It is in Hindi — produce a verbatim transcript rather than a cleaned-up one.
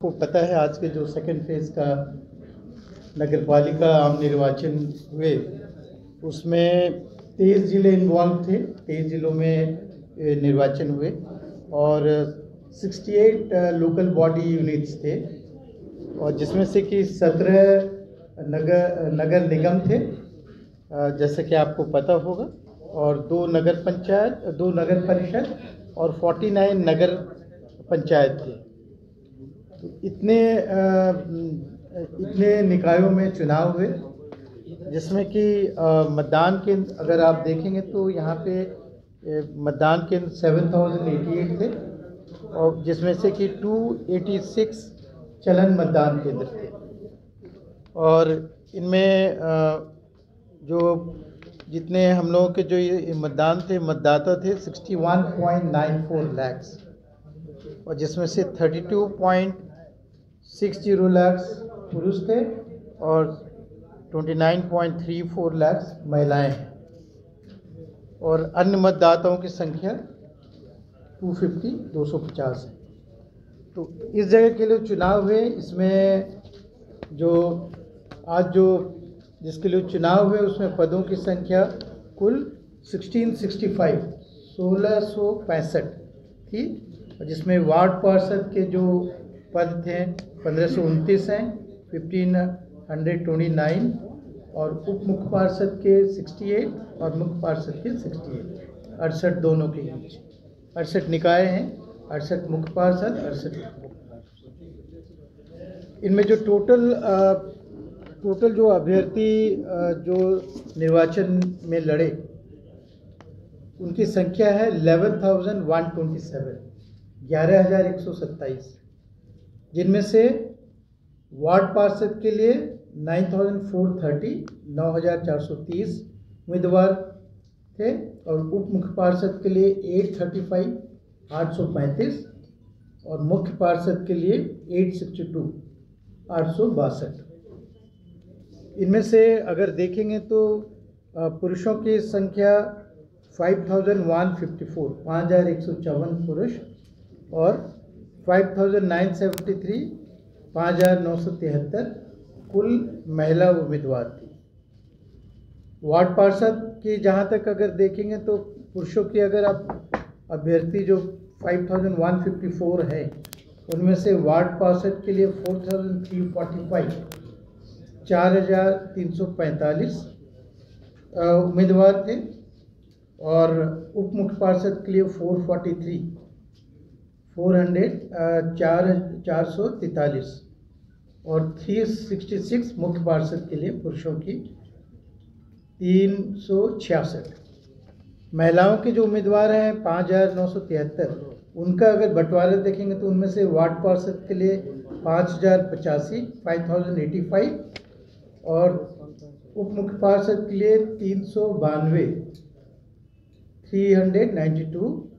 आपको पता है आज के जो सेकंड फेज का नगर पालिका आम निर्वाचन हुए उसमें तेईस जिले इन्वॉल्व थे। तेईस जिलों में निर्वाचन हुए और अड़सठ लोकल बॉडी यूनिट्स थे और जिसमें से कि सत्रह नगर नगर निगम थे जैसे कि आपको पता होगा, और दो नगर पंचायत दो नगर परिषद और उनचास नगर पंचायत थे। तो इतने इतने निकायों में चुनाव हुए जिसमें कि मतदान केंद्र अगर आप देखेंगे तो यहाँ पे मतदान केंद्र सात हज़ार अट्ठासी थे और जिसमें से कि दो सौ छियासी चलन मतदान केंद्र थे और इनमें जो जितने हम लोगों के जो ये मतदान थे मतदाता थे इकसठ पॉइंट नौ चार लाख और जिसमें से बत्तीस पॉइंट छह शून्य लाख पुरुष थे और उनतीस पॉइंट तीन चार लाख महिलाएं हैं और अन्य मतदाताओं की संख्या दो सौ पचास दो सौ पचास है। तो इस जगह के लिए चुनाव हुए, इसमें जो आज जो जिसके लिए चुनाव हुए उसमें पदों की संख्या कुल सोलह सौ पैंसठ सोलह सौ पैंसठ थी और जिसमें वार्ड पार्षद के जो पद थे पंद्रह सौ उनतीस हैं पंद्रह सौ उनतीस और उप मुख्य पार्षद के अड़सठ और मुख्य पार्षद के अड़सठ अड़सठ दोनों के बीच अड़सठ निकाय हैं, अड़सठ मुख्य पार्षद अड़सठ इनमें जो टोटल टोटल जो अभ्यर्थी जो निर्वाचन में लड़े उनकी संख्या है ग्यारह हज़ार एक सौ सत्ताईस ग्यारह हज़ार एक सौ सत्ताईस, जिनमें से वार्ड पार्षद के लिए नौ हज़ार चार सौ तीस नौ हज़ार चार सौ तीस उम्मीदवार थे और उप मुख्य पार्षद के लिए आठ सौ पैंतीस आठ सौ पैंतीस और मुख्य पार्षद के लिए आठ सौ बासठ आठ सौ बासठ। इनमें से अगर देखेंगे तो पुरुषों की संख्या पाँच हज़ार एक सौ चौवन पाँच हज़ार एक सौ चौवन पुरुष और पाँच हज़ार नौ सौ तिहत्तर पाँच हज़ार नौ सौ तिहत्तर कुल महिला उम्मीदवार थी। वार्ड पार्षद की जहाँ तक अगर देखेंगे तो पुरुषों की अगर आप अभ्यर्थी जो पाँच हज़ार एक सौ चौवन है उनमें से वार्ड पार्षद के लिए चार हज़ार तीन सौ पैंतालीस चार हज़ार तीन सौ पैंतालीस उम्मीदवार थे और उप मुख्य पार्षद के लिए चार सौ तैंतालीस चार चार चार सौ तैंतालीस और तीन सौ छियासठ मुख्य पार्षद के लिए पुरुषों की तीन सौ छियासठ। महिलाओं के जो उम्मीदवार हैं पाँच हज़ार नौ सौ तिहत्तर, उनका अगर बंटवारा देखेंगे तो उनमें से वार्ड पार्षद के लिए पाँच हज़ार पचासी फाइव थाउजेंड एटी फाइव और उप मुख्य पार्षद के लिए तीन सौ बानवे थ्री हंड्रेड नाइन्टी टू